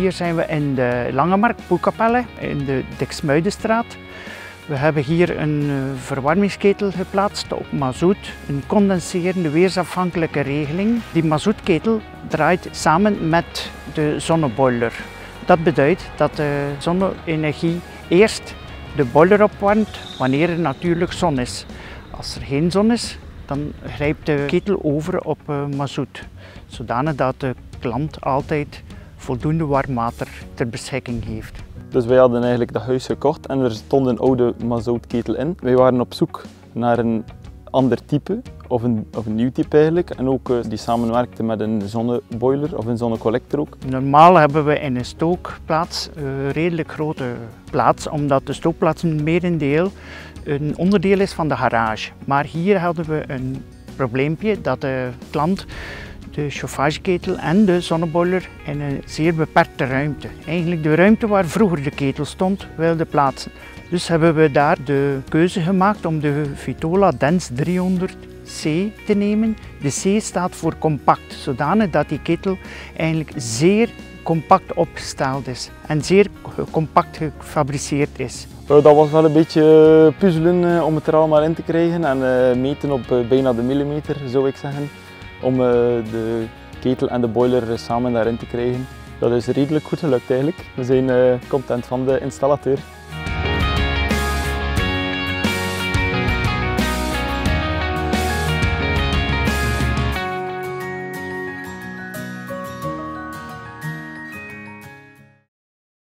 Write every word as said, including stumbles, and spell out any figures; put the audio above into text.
Hier zijn we in de Langemarkt, Poelkapelle, in de Diksmuidenstraat. We hebben hier een verwarmingsketel geplaatst op mazout, een condenserende weersafhankelijke regeling. Die mazoutketel draait samen met de zonneboiler. Dat beduidt dat de zonne-energie eerst de boiler opwarmt wanneer er natuurlijk zon is. Als er geen zon is, dan grijpt de ketel over op mazout, zodanig dat de klant altijd voldoende warm water ter beschikking heeft. Dus wij hadden eigenlijk dat huis gekocht en er stond een oude mazoutketel in. Wij waren op zoek naar een ander type, of een, of een nieuw type eigenlijk, en ook uh, die samenwerkte met een zonneboiler of een zonnecollector ook. Normaal hebben we in een stookplaats een redelijk grote plaats, omdat de stookplaats een merendeel een onderdeel is van de garage. Maar hier hadden we een probleempje dat de klant de chauffageketel en de zonneboiler in een zeer beperkte ruimte, eigenlijk de ruimte waar vroeger de ketel stond, wilde plaatsen. Dus hebben we daar de keuze gemaakt om de Vitola Dens driehonderd C te nemen. De C staat voor compact, zodanig dat die ketel eigenlijk zeer compact opgesteld is en zeer compact gefabriceerd is. Dat was wel een beetje puzzelen om het er allemaal in te krijgen en meten op bijna de millimeter, zou ik zeggen, om de ketel en de boiler samen daarin te krijgen. Dat is redelijk goed gelukt eigenlijk. We zijn content van de installateur.